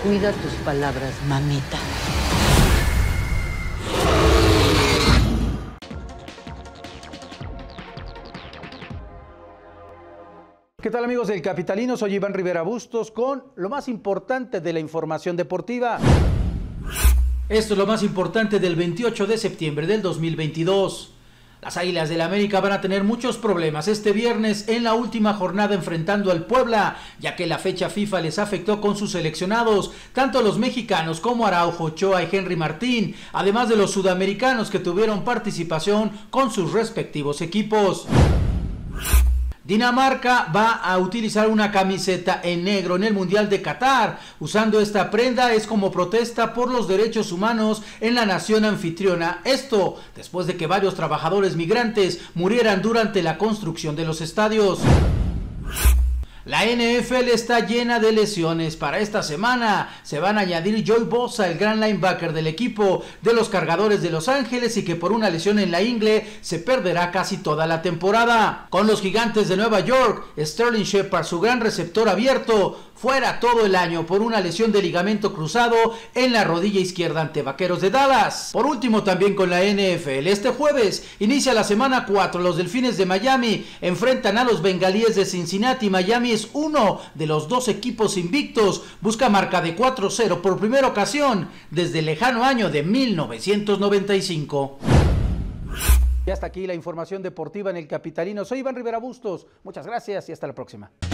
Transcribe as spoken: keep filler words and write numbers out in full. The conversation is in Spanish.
Cuida tus palabras, mamita. ¿Qué tal, amigos del Capitalino? Soy Iván Rivera Bustos con lo más importante de la información deportiva. Esto es lo más importante del veintiocho de septiembre del dos mil veintidós. Las Águilas del América van a tener muchos problemas este viernes en la última jornada enfrentando al Puebla, ya que la fecha FIFA les afectó con sus seleccionados, tanto los mexicanos como Araujo, Ochoa y Henry Martín, además de los sudamericanos que tuvieron participación con sus respectivos equipos. Dinamarca va a utilizar una camiseta en negro en el Mundial de Qatar. Usando esta prenda es como protesta por los derechos humanos en la nación anfitriona. Esto después de que varios trabajadores migrantes murieran durante la construcción de los estadios. La N F L está llena de lesiones. Para esta semana se van a añadir Joey Bosa, el gran linebacker del equipo de los Cargadores de Los Ángeles, y que por una lesión en la ingle se perderá casi toda la temporada. Con los Gigantes de Nueva York, Sterling Shepard, su gran receptor abierto, fuera todo el año por una lesión de ligamento cruzado en la rodilla izquierda ante Vaqueros de Dallas. Por último, también con la N F L, este jueves inicia la semana cuatro. Los Delfines de Miami enfrentan a los Bengalíes de Cincinnati. Miami es uno de los dos equipos invictos, busca marca de cuatro cero por primera ocasión desde el lejano año de mil novecientos noventa y cinco. Y hasta aquí la información deportiva en el Capitalino. Soy Iván Rivera Bustos. Muchas gracias y hasta la próxima.